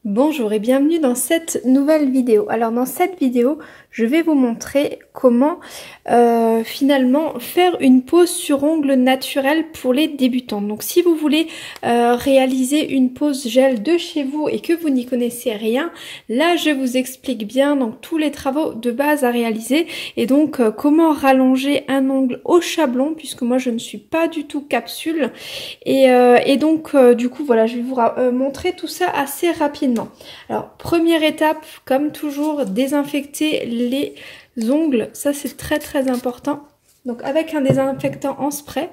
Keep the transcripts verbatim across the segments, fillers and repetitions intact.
Bonjour et bienvenue dans cette nouvelle vidéo. Alors dans cette vidéo, je vais vous montrer comment euh, finalement faire une pose sur ongles naturels pour les débutants. Donc si vous voulez euh, réaliser une pose gel de chez vous et que vous n'y connaissez rien, là je vous explique bien donc tous les travaux de base à réaliser et donc euh, comment rallonger un ongle au chablon, puisque moi je ne suis pas du tout capsule et, euh, et donc euh, du coup voilà, je vais vous euh, montrer tout ça assez rapidement. Alors première étape, comme toujours, désinfecter les ongles, ça c'est très très important. Donc avec un désinfectant en spray.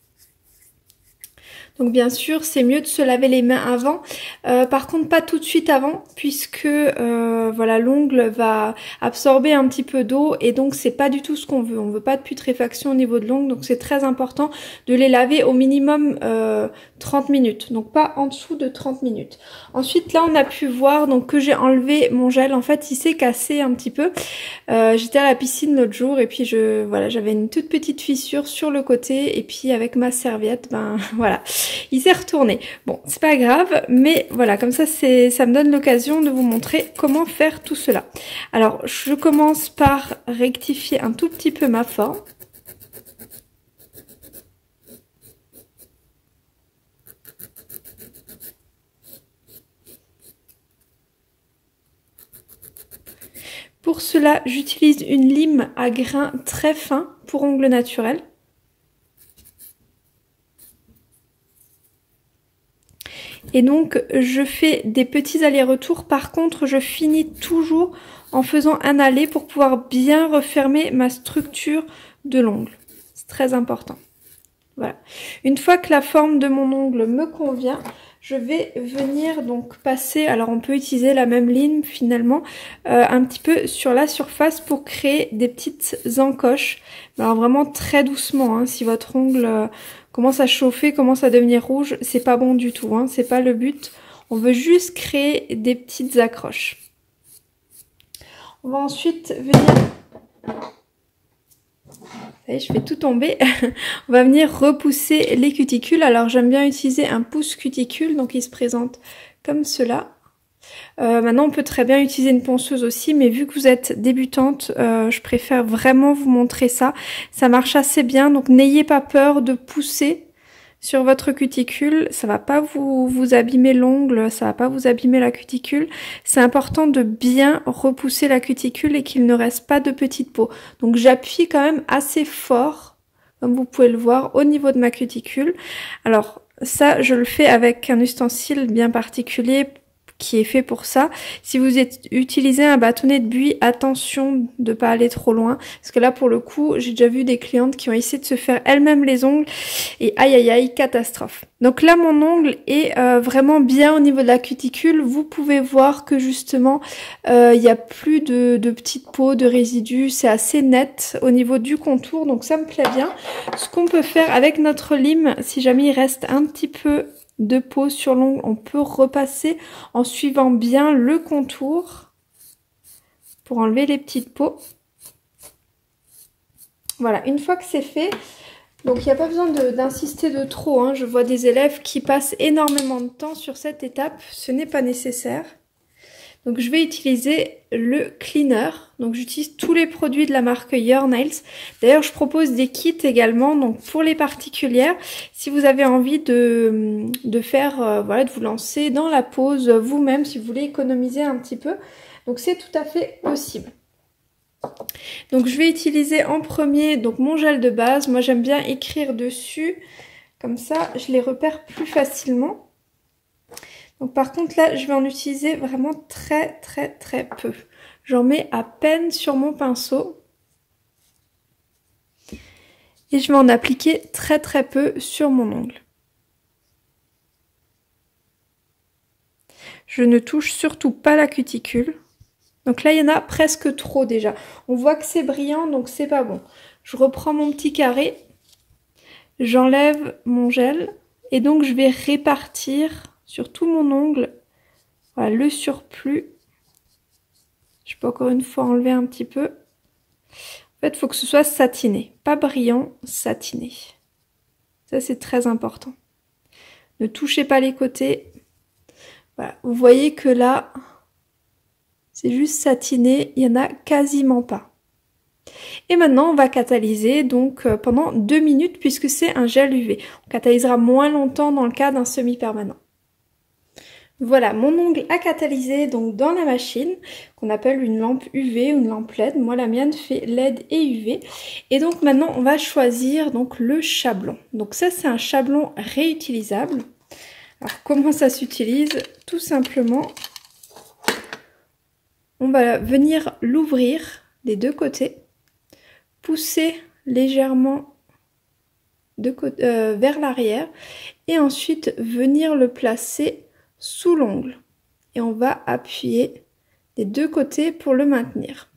Donc bien sûr, c'est mieux de se laver les mains avant. Euh, par contre, pas tout de suite avant, puisque euh, voilà, l'ongle va absorber un petit peu d'eau et donc c'est pas du tout ce qu'on veut. On veut pas de putréfaction au niveau de l'ongle, donc c'est très important de les laver au minimum euh, trente minutes, donc pas en dessous de trente minutes. Ensuite, là, on a pu voir donc que j'ai enlevé mon gel. En fait, il s'est cassé un petit peu. Euh, J'étais à la piscine l'autre jour et puis je voilà, j'avais une toute petite fissure sur le côté et puis avec ma serviette, ben voilà. Il s'est retourné. Bon, c'est pas grave, mais voilà, comme ça, c'est, ça me donne l'occasion de vous montrer comment faire tout cela. Alors, je commence par rectifier un tout petit peu ma forme. Pour cela, j'utilise une lime à grains très fins pour ongles naturels. Et donc, je fais des petits allers-retours. Par contre, je finis toujours en faisant un aller pour pouvoir bien refermer ma structure de l'ongle. C'est très important. Voilà. Une fois que la forme de mon ongle me convient, je vais venir donc passer, alors on peut utiliser la même ligne finalement, euh, un petit peu sur la surface pour créer des petites encoches. Alors vraiment très doucement, hein, si votre ongle euh, commence à chauffer, commence à devenir rouge, c'est pas bon du tout, hein, c'est pas le but. On veut juste créer des petites accroches. On va ensuite venir... Vous voyez, je fais tout tomber. On va venir repousser les cuticules. Alors j'aime bien utiliser un pouce cuticule, donc il se présente comme cela. Euh, maintenant on peut très bien utiliser une ponceuse aussi, mais vu que vous êtes débutante, euh, je préfère vraiment vous montrer ça. Ça marche assez bien, donc n'ayez pas peur de pousser sur votre cuticule, ça va pas vous, vous abîmer l'ongle, ça va pas vous abîmer la cuticule. C'est important de bien repousser la cuticule et qu'il ne reste pas de petite peau. Donc j'appuie quand même assez fort, comme vous pouvez le voir, au niveau de ma cuticule. Alors ça, je le fais avec un ustensile bien particulier qui est fait pour ça. Si vous utilisez un bâtonnet de buis, attention de pas aller trop loin, parce que là pour le coup j'ai déjà vu des clientes qui ont essayé de se faire elles-mêmes les ongles et aïe aïe aïe, catastrophe. Donc là mon ongle est euh, vraiment bien au niveau de la cuticule. Vous pouvez voir que justement euh, il n'y a plus de, de petites peaux, de résidus, c'est assez net au niveau du contour, donc ça me plaît bien. Ce qu'on peut faire avec notre lime, si jamais il reste un petit peu de peau sur l'ongle, on peut repasser en suivant bien le contour pour enlever les petites peaux. Voilà, une fois que c'est fait, donc il n'y a pas besoin d'insister de, de trop, hein. Je vois des élèves qui passent énormément de temps sur cette étape, ce n'est pas nécessaire. Donc je vais utiliser le cleaner. Donc j'utilise tous les produits de la marque Your Nails. D'ailleurs je propose des kits également. Donc pour les particulières, si vous avez envie de, de faire, euh, voilà, de vous lancer dans la pose vous-même, si vous voulez économiser un petit peu. Donc c'est tout à fait possible. Donc je vais utiliser en premier donc mon gel de base. Moi j'aime bien écrire dessus. Comme ça je les repère plus facilement. Donc par contre là, je vais en utiliser vraiment très très très peu. J'en mets à peine sur mon pinceau. Et je vais en appliquer très très peu sur mon ongle. Je ne touche surtout pas la cuticule. Donc là, il y en a presque trop déjà. On voit que c'est brillant, donc c'est pas bon. Je reprends mon petit carré. J'enlève mon gel. Et donc je vais répartir sur tout mon ongle, voilà, le surplus. Je peux encore une fois enlever un petit peu. En fait, il faut que ce soit satiné, pas brillant, satiné. Ça, c'est très important. Ne touchez pas les côtés. Voilà, vous voyez que là, c'est juste satiné, il n'y en a quasiment pas. Et maintenant, on va catalyser donc euh, pendant deux minutes puisque c'est un gel U V. On catalysera moins longtemps dans le cas d'un semi-permanent. Voilà, mon ongle a catalysé donc dans la machine qu'on appelle une lampe U V ou une lampe L E D. Moi, la mienne fait L E D et U V. Et donc maintenant, on va choisir donc le chablon. Donc ça, c'est un chablon réutilisable. Alors comment ça s'utilise? Tout simplement, on va venir l'ouvrir des deux côtés, pousser légèrement de côté, euh, vers l'arrière et ensuite venir le placer sous l'ongle. Et on va appuyer des deux côtés pour le maintenir.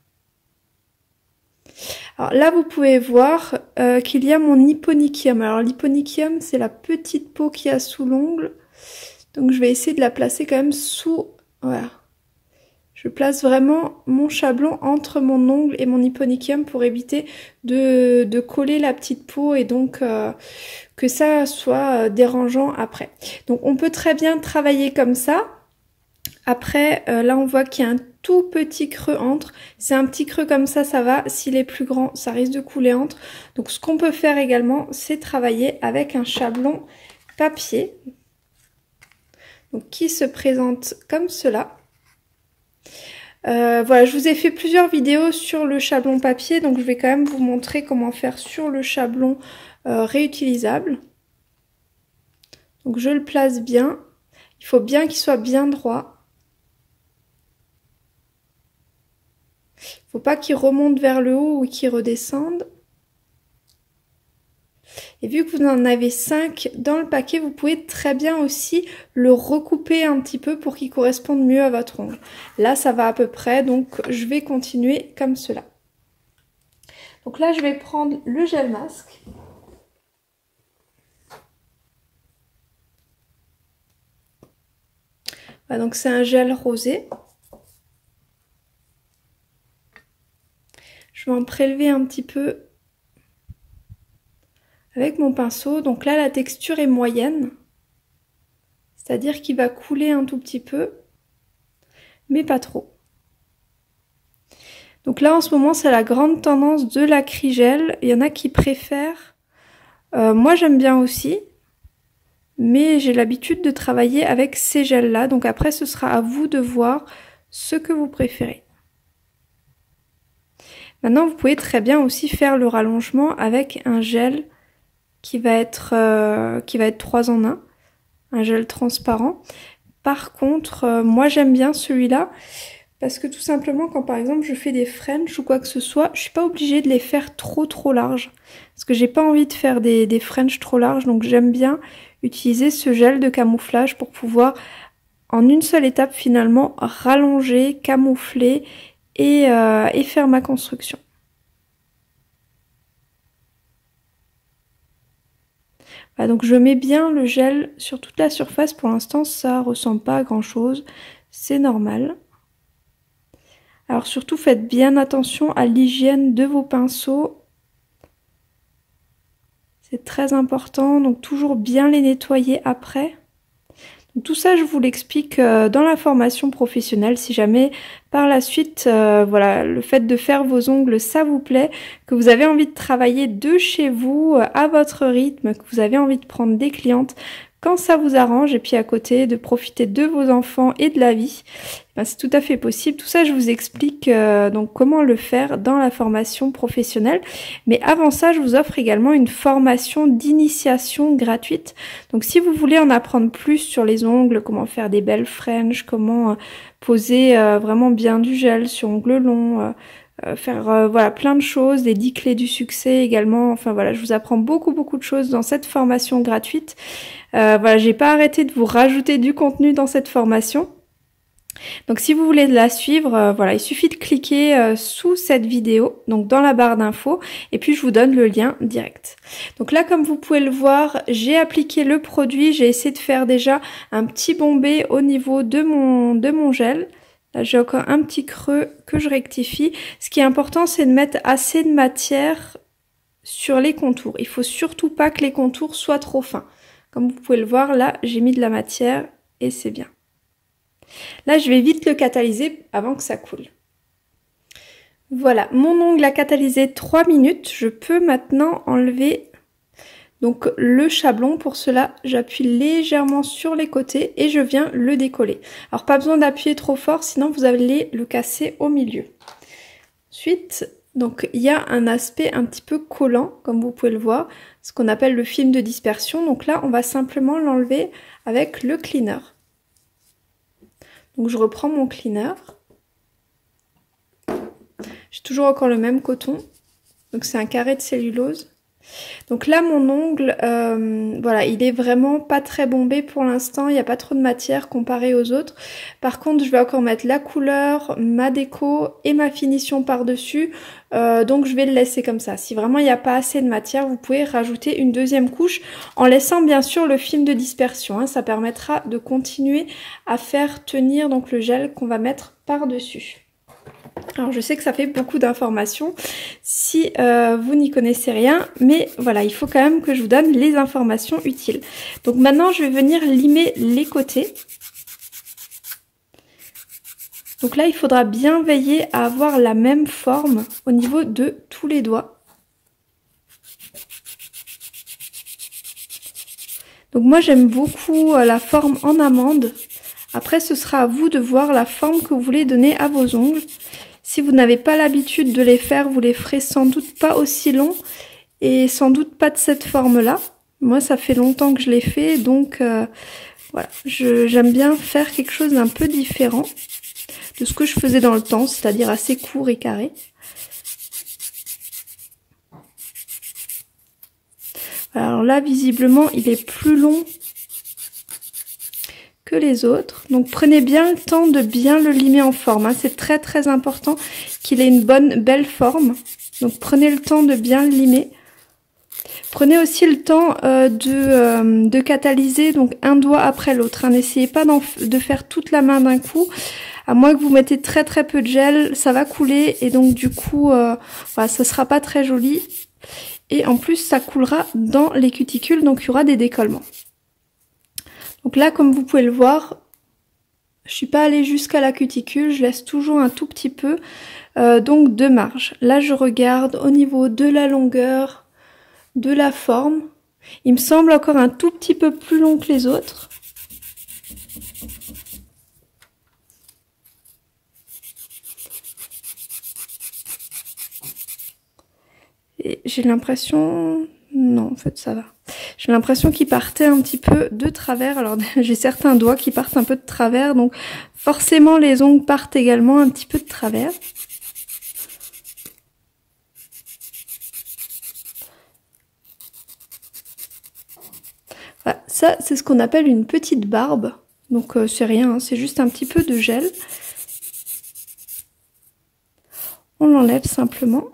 Alors là, vous pouvez voir euh, qu'il y a mon hyponychium. Alors l'hyponychium, c'est la petite peau qu'il y a sous l'ongle. Donc je vais essayer de la placer quand même sous... Voilà. Je place vraiment mon chablon entre mon ongle et mon hyponychium pour éviter de, de coller la petite peau et donc euh, que ça soit dérangeant après. Donc on peut très bien travailler comme ça. Après, euh, là on voit qu'il y a un tout petit creux entre. C'est un petit creux comme ça, ça va. S'il est plus grand, ça risque de couler entre. Donc ce qu'on peut faire également, c'est travailler avec un chablon papier. Donc qui se présente comme cela. Euh, voilà, je vous ai fait plusieurs vidéos sur le chablon papier, donc je vais quand même vous montrer comment faire sur le chablon euh, réutilisable. Donc je le place bien, il faut bien qu'il soit bien droit. Il ne faut pas qu'il remonte vers le haut ou qu'il redescende. Et vu que vous en avez cinq dans le paquet, vous pouvez très bien aussi le recouper un petit peu pour qu'il corresponde mieux à votre ongle. Là, ça va à peu près, donc je vais continuer comme cela. Donc là, je vais prendre le gel masque. Voilà, donc c'est un gel rosé. Je vais en prélever un petit peu avec mon pinceau. Donc là, la texture est moyenne, c'est-à-dire qu'il va couler un tout petit peu, mais pas trop. Donc là, en ce moment, c'est la grande tendance de l'acrygel. Il y en a qui préfèrent. Euh, moi, j'aime bien aussi, mais j'ai l'habitude de travailler avec ces gels-là. Donc après, ce sera à vous de voir ce que vous préférez. Maintenant, vous pouvez très bien aussi faire le rallongement avec un gel qui va être euh, qui va être trois en un, un gel transparent. Par contre, euh, moi j'aime bien celui-là parce que tout simplement quand par exemple je fais des French ou quoi que ce soit, je suis pas obligée de les faire trop trop larges parce que j'ai pas envie de faire des, des French trop larges, donc j'aime bien utiliser ce gel de camouflage pour pouvoir en une seule étape finalement rallonger, camoufler et, euh, et faire ma construction. Voilà, donc je mets bien le gel sur toute la surface. Pour l'instant, ça ressemble pas à grand chose. C'est normal. Alors surtout, faites bien attention à l'hygiène de vos pinceaux. C'est très important. Donc toujours bien les nettoyer après. Donc, tout ça, je vous l'explique euh, dans la formation professionnelle. Si jamais par la suite, euh, voilà, le fait de faire vos ongles, ça vous plaît, que vous avez envie de travailler de chez vous, euh, à votre rythme, que vous avez envie de prendre des clientes quand ça vous arrange, et puis à côté de profiter de vos enfants et de la vie, ben, c'est tout à fait possible. Tout ça, je vous explique euh, donc comment le faire dans la formation professionnelle. Mais avant ça, je vous offre également une formation d'initiation gratuite. Donc si vous voulez en apprendre plus sur les ongles, comment faire des belles French, comment euh, poser euh, vraiment bien du gel sur ongles longs, euh, Euh, faire euh, voilà plein de choses, des dix clés du succès également. Enfin voilà, je vous apprends beaucoup beaucoup de choses dans cette formation gratuite. Euh, voilà, j'ai pas arrêté de vous rajouter du contenu dans cette formation. Donc si vous voulez la suivre, euh, voilà, il suffit de cliquer euh, sous cette vidéo, donc dans la barre d'infos, et puis je vous donne le lien direct. Donc là, comme vous pouvez le voir, j'ai appliqué le produit, j'ai essayé de faire déjà un petit bombé au niveau de mon de mon gel. Là, j'ai encore un petit creux que je rectifie. Ce qui est important, c'est de mettre assez de matière sur les contours. Il faut surtout pas que les contours soient trop fins. Comme vous pouvez le voir, là, j'ai mis de la matière et c'est bien. Là, je vais vite le catalyser avant que ça coule. Voilà, mon ongle a catalysé trois minutes. Je peux maintenant enlever donc le chablon. Pour cela, j'appuie légèrement sur les côtés et je viens le décoller. Alors, pas besoin d'appuyer trop fort, sinon vous allez le casser au milieu. Ensuite, donc il y a un aspect un petit peu collant, comme vous pouvez le voir, ce qu'on appelle le film de dispersion. Donc là, on va simplement l'enlever avec le cleaner. Donc je reprends mon cleaner. J'ai toujours encore le même coton. Donc c'est un carré de cellulose. Donc là, mon ongle, euh, voilà, il est vraiment pas très bombé pour l'instant. Il n'y a pas trop de matière comparé aux autres. Par contre, je vais encore mettre la couleur, ma déco et ma finition par-dessus. Euh, donc je vais le laisser comme ça. Si vraiment il n'y a pas assez de matière, vous pouvez rajouter une deuxième couche en laissant bien sûr le film de dispersion. Hein. Ça permettra de continuer à faire tenir donc le gel qu'on va mettre par-dessus. Alors je sais que ça fait beaucoup d'informations si euh, vous n'y connaissez rien, mais voilà, il faut quand même que je vous donne les informations utiles. Donc maintenant je vais venir limer les côtés. Donc là il faudra bien veiller à avoir la même forme au niveau de tous les doigts. Donc moi j'aime beaucoup la forme en amande. Après ce sera à vous de voir la forme que vous voulez donner à vos ongles. Si vous n'avez pas l'habitude de les faire, vous les ferez sans doute pas aussi longs et sans doute pas de cette forme-là. Moi, ça fait longtemps que je l'ai fait, donc euh, voilà, j'aime bien faire quelque chose d'un peu différent de ce que je faisais dans le temps, c'est-à-dire assez court et carré. Alors là, visiblement, il est plus long que les autres. Donc prenez bien le temps de bien le limer en forme. Hein. C'est très très important qu'il ait une bonne belle forme. Donc prenez le temps de bien le limer. Prenez aussi le temps euh, de, euh, de catalyser donc un doigt après l'autre. Hein. N'essayez pas de faire toute la main d'un coup. À moins que vous mettez très très peu de gel, ça va couler et donc du coup, euh, voilà, ça sera pas très joli. Et en plus, ça coulera dans les cuticules, donc il y aura des décollements. Donc là, comme vous pouvez le voir, je suis pas allée jusqu'à la cuticule, je laisse toujours un tout petit peu euh, donc de marge. Là, je regarde au niveau de la longueur, de la forme. Il me semble encore un tout petit peu plus long que les autres. Et j'ai l'impression... Non, en fait, ça va. J'ai l'impression qu'il partait un petit peu de travers. Alors, j'ai certains doigts qui partent un peu de travers. Donc, forcément, les ongles partent également un petit peu de travers. Voilà, ça, c'est ce qu'on appelle une petite barbe. Donc, euh, c'est rien, hein, c'est juste un petit peu de gel. On l'enlève simplement.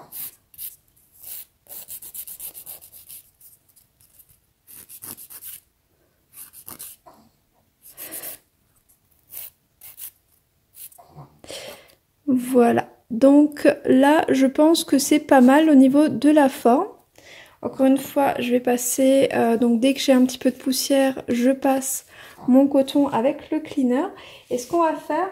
Voilà, donc là je pense que c'est pas mal au niveau de la forme. Encore une fois, je vais passer, euh, donc dès que j'ai un petit peu de poussière, je passe mon coton avec le cleaner. Et ce qu'on va faire,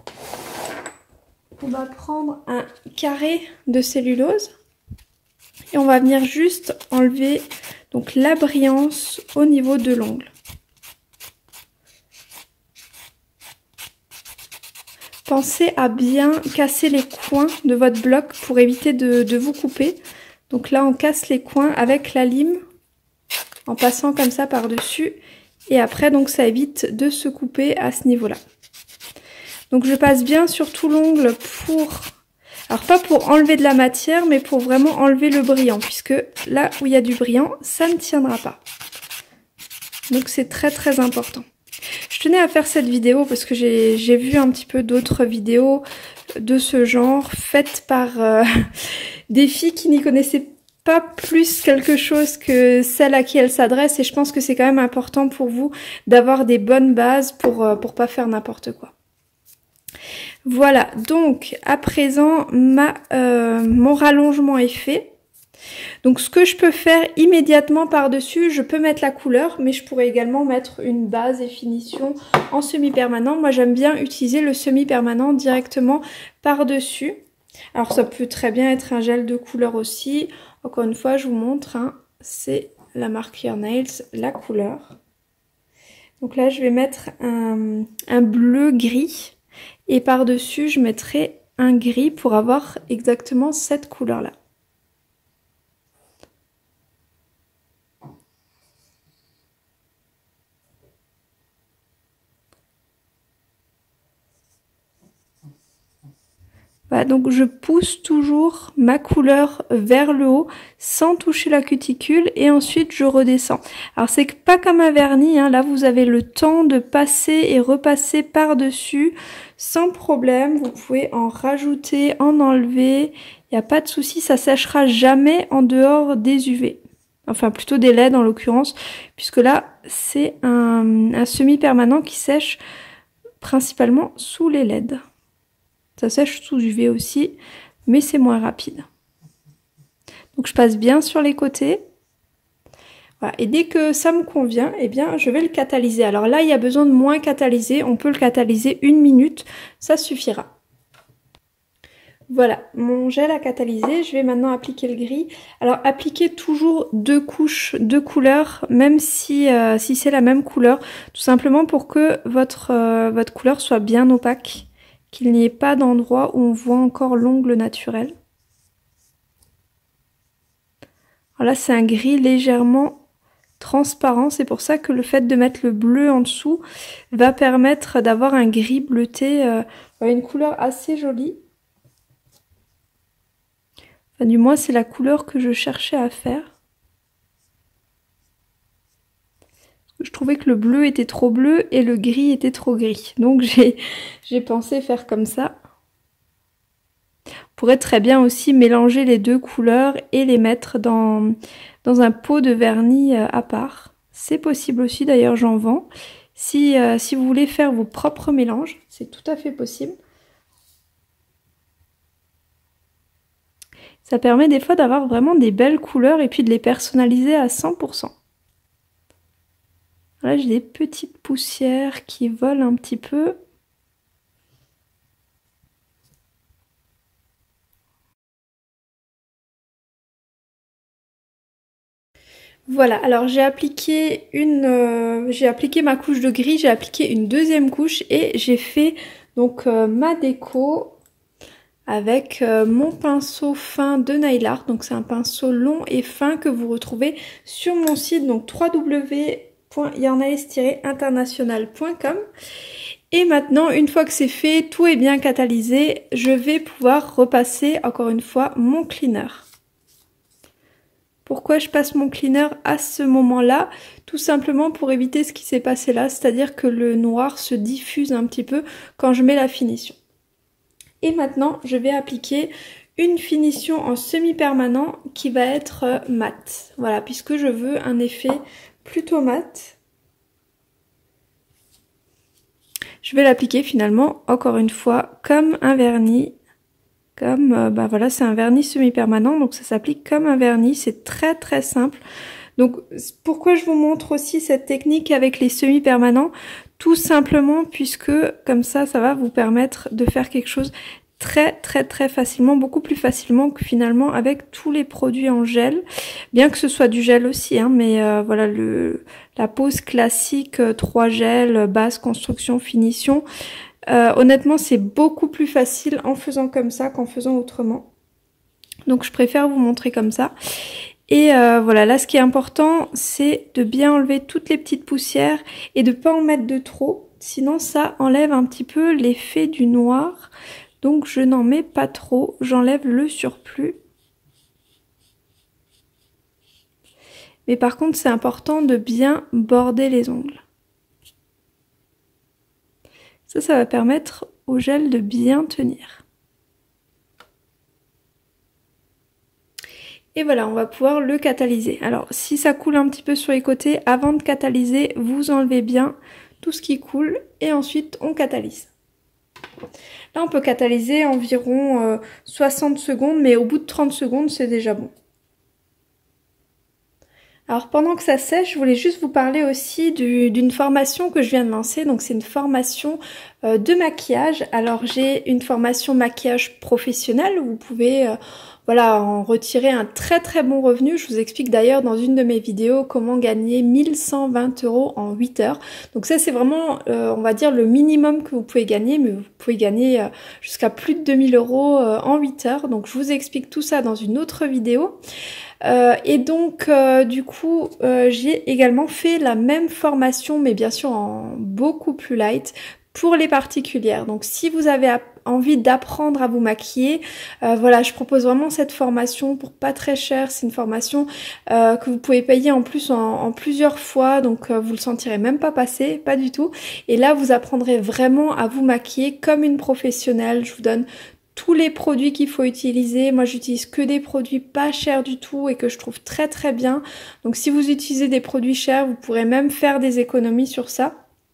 on va prendre un carré de cellulose et on va venir juste enlever donc la brillance au niveau de l'ongle. Pensez à bien casser les coins de votre bloc pour éviter de, de vous couper. Donc là, on casse les coins avec la lime en passant comme ça par-dessus. Et après, donc ça évite de se couper à ce niveau-là. Donc je passe bien sur tout l'ongle pour... Alors pas pour enlever de la matière, mais pour vraiment enlever le brillant. Puisque là où il y a du brillant, ça ne tiendra pas. Donc c'est très très important. Je tenais à faire cette vidéo parce que j'ai vu un petit peu d'autres vidéos de ce genre faites par euh, des filles qui n'y connaissaient pas plus quelque chose que celle à qui elles s'adressent et je pense que c'est quand même important pour vous d'avoir des bonnes bases pour, euh, pour pas faire n'importe quoi. Voilà, donc à présent ma, euh, mon rallongement est fait. Donc ce que je peux faire immédiatement par-dessus, je peux mettre la couleur, mais je pourrais également mettre une base et finition en semi-permanent. Moi j'aime bien utiliser le semi-permanent directement par-dessus. Alors ça peut très bien être un gel de couleur aussi. Encore une fois, je vous montre, hein, c'est la marque Clear Nails, la couleur. Donc là je vais mettre un, un bleu gris et par-dessus je mettrai un gris pour avoir exactement cette couleur-là. Voilà, donc je pousse toujours ma couleur vers le haut sans toucher la cuticule et ensuite je redescends. Alors c'est pas comme un vernis, hein, là vous avez le temps de passer et repasser par-dessus sans problème. Vous pouvez en rajouter, en enlever, il n'y a pas de souci, ça sèchera jamais en dehors des U V. Enfin plutôt des L E D en l'occurrence, puisque là c'est un, un semi-permanent qui sèche principalement sous les L E D. Ça sèche sous U V aussi, mais c'est moins rapide. Donc je passe bien sur les côtés. Voilà. Et dès que ça me convient, eh bien je vais le catalyser. Alors là, il y a besoin de moins catalyser. On peut le catalyser une minute, ça suffira. Voilà, mon gel a catalysé. Je vais maintenant appliquer le gris. Alors appliquez toujours deux couches de couleurs, même si, euh, si c'est la même couleur, tout simplement pour que votre, euh, votre couleur soit bien opaque, qu'il n'y ait pas d'endroit où on voit encore l'ongle naturel. Alors là, c'est un gris légèrement transparent, c'est pour ça que le fait de mettre le bleu en dessous va permettre d'avoir un gris bleuté, euh, une couleur assez jolie. Enfin, du moins, c'est la couleur que je cherchais à faire. Je trouvais que le bleu était trop bleu et le gris était trop gris. Donc j'ai j'ai pensé faire comme ça. On pourrait très bien aussi mélanger les deux couleurs et les mettre dans, dans un pot de vernis à part. C'est possible aussi, d'ailleurs j'en vends. Si, euh, si vous voulez faire vos propres mélanges, c'est tout à fait possible. Ça permet des fois d'avoir vraiment des belles couleurs et puis de les personnaliser à cent pour cent. Là, j'ai des petites poussières qui volent un petit peu. Voilà, alors j'ai appliqué une, euh, j'ai appliqué ma couche de gris, j'ai appliqué une deuxième couche et j'ai fait donc euh, ma déco avec euh, mon pinceau fin de Nail Art. Donc c'est un pinceau long et fin que vous retrouvez sur mon site, donc w w w point yarnaise tiret international point com. Et maintenant, une fois que c'est fait, tout est bien catalysé, je vais pouvoir repasser encore une fois mon cleaner. Pourquoi je passe mon cleaner à ce moment-là? Tout simplement pour éviter ce qui s'est passé là, c'est-à-dire que le noir se diffuse un petit peu quand je mets la finition. Et maintenant, je vais appliquer une finition en semi-permanent qui va être mat. Voilà, puisque je veux un effet plutôt mat. Je vais l'appliquer finalement, encore une fois, comme un vernis. Comme, euh, bah voilà, c'est un vernis semi-permanent, donc ça s'applique comme un vernis, c'est très très simple. Donc pourquoi je vous montre aussi cette technique avec les semi-permanents? Tout simplement puisque comme ça, ça va vous permettre de faire quelque chose très très très facilement, beaucoup plus facilement que finalement avec tous les produits en gel, bien que ce soit du gel aussi, hein, mais euh, voilà, le la pose classique euh, trois gels, base, construction, finition, euh, honnêtement c'est beaucoup plus facile en faisant comme ça qu'en faisant autrement. Donc je préfère vous montrer comme ça. Et euh, voilà, là ce qui est important, c'est de bien enlever toutes les petites poussières et de pas en mettre de trop, sinon ça enlève un petit peu l'effet du noir. Donc je n'en mets pas trop, j'enlève le surplus. Mais par contre, c'est important de bien border les ongles. Ça, ça va permettre au gel de bien tenir. Et voilà, on va pouvoir le catalyser. Alors, si ça coule un petit peu sur les côtés, avant de catalyser, vous enlevez bien tout ce qui coule et ensuite on catalyse. Là, on peut catalyser environ euh, soixante secondes, mais au bout de trente secondes, c'est déjà bon. Alors pendant que ça sèche, je voulais juste vous parler aussi d'une formation que je viens de lancer. Donc c'est une formation euh, de maquillage. Alors j'ai une formation maquillage professionnel où vous pouvez euh, voilà, en retirer un très très bon revenu. Je vous explique d'ailleurs dans une de mes vidéos comment gagner mille cent vingt euros en huit heures. Donc ça c'est vraiment euh, on va dire le minimum que vous pouvez gagner, mais vous pouvez gagner euh, jusqu'à plus de deux mille euros euh, en huit heures. Donc je vous explique tout ça dans une autre vidéo. Euh, et donc euh, du coup euh, j'ai également fait la même formation mais bien sûr en beaucoup plus light pour les particulières. Donc si vous avez envie d'apprendre à vous maquiller, euh, voilà, je propose vraiment cette formation pour pas très cher. C'est une formation euh, que vous pouvez payer en plus en, en plusieurs fois, donc euh, vous le sentirez même pas passer, pas du tout. Et là vous apprendrez vraiment à vous maquiller comme une professionnelle. Je vous donne tous les produits qu'il faut utiliser. Moi j'utilise que des produits pas chers du tout et que je trouve très très bien. Donc si vous utilisez des produits chers, vous pourrez même faire des économies sur ça.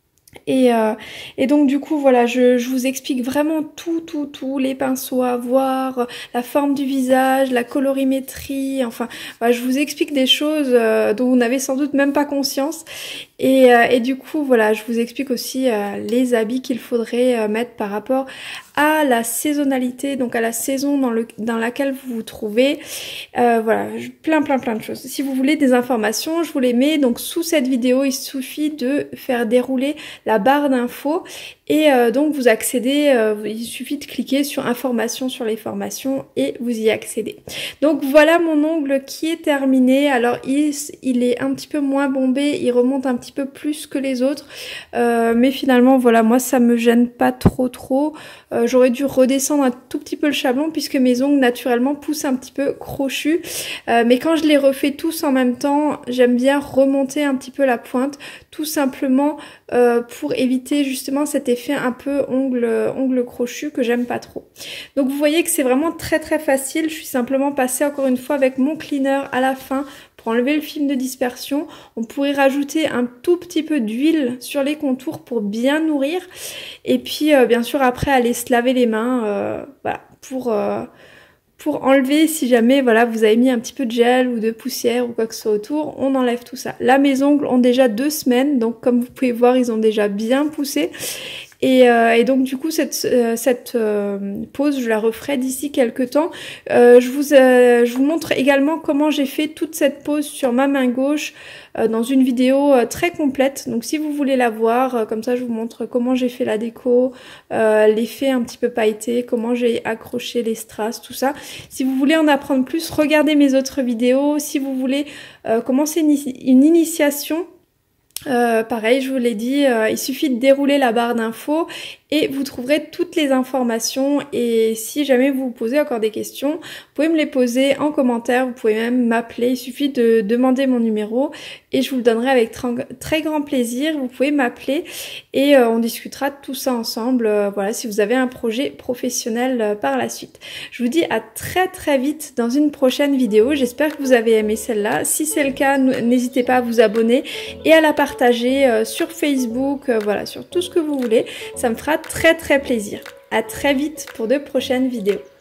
Et, euh, et donc du coup voilà, je, je vous explique vraiment tout, tout, tout, les pinceaux à avoir, la forme du visage, la colorimétrie, enfin voilà, je vous explique des choses euh, dont vous n'avez sans doute même pas conscience. Et, euh, et du coup voilà, je vous explique aussi euh, les habits qu'il faudrait euh, mettre par rapport à la saisonnalité, donc à la saison dans, le, dans laquelle vous vous trouvez. Euh, voilà, plein plein plein de choses. Si vous voulez des informations, je vous les mets donc sous cette vidéo. Il suffit de faire dérouler la barre d'infos et euh, donc vous accédez, euh, il suffit de cliquer sur informations sur les formations et vous y accédez. Donc voilà mon ongle qui est terminé. Alors il, il est un petit peu moins bombé, il remonte un petit peu plus que les autres, euh, mais finalement voilà, moi ça me gêne pas trop trop. Euh, j'aurais dû redescendre un tout petit peu le chablon puisque mes ongles naturellement poussent un petit peu crochus, euh, mais quand je les refais tous en même temps, j'aime bien remonter un petit peu la pointe, tout simplement euh, pour éviter justement cet effet un peu ongle, ongle crochu que j'aime pas trop. Donc vous voyez que c'est vraiment très très facile. Je suis simplement passée encore une fois avec mon cleaner à la fin pour enlever le film de dispersion. On pourrait rajouter un tout petit peu d'huile sur les contours pour bien nourrir. Et puis euh, bien sûr après aller se laver les mains euh, voilà, pour... Euh, pour enlever si jamais voilà vous avez mis un petit peu de gel ou de poussière ou quoi que ce soit autour, on enlève tout ça. Là mes ongles ont déjà deux semaines, donc comme vous pouvez voir ils ont déjà bien poussé. Et, euh, et donc du coup cette, euh, cette euh, pose je la referai d'ici quelques temps. Euh, je, vous, euh, je vous montre également comment j'ai fait toute cette pose sur ma main gauche euh, dans une vidéo euh, très complète. Donc si vous voulez la voir, euh, comme ça je vous montre comment j'ai fait la déco, euh, l'effet un petit peu pailleté, comment j'ai accroché les strass, tout ça. Si vous voulez en apprendre plus, regardez mes autres vidéos. Si vous voulez euh, commencer une, une initiation, Euh, pareil, je vous l'ai dit, euh, il suffit de dérouler la barre d'infos et vous trouverez toutes les informations. Et si jamais vous vous posez encore des questions, vous pouvez me les poser en commentaire, vous pouvez même m'appeler, il suffit de demander mon numéro et je vous le donnerai avec très grand plaisir. Vous pouvez m'appeler et euh, on discutera de tout ça ensemble, euh, voilà, si vous avez un projet professionnel euh, par la suite. Je vous dis à très très vite dans une prochaine vidéo, j'espère que vous avez aimé celle-là. Si c'est le cas, n'hésitez pas à vous abonner et à la partager euh, sur Facebook, euh, voilà, sur tout ce que vous voulez, ça me fera très très plaisir. À très vite pour de prochaines vidéos.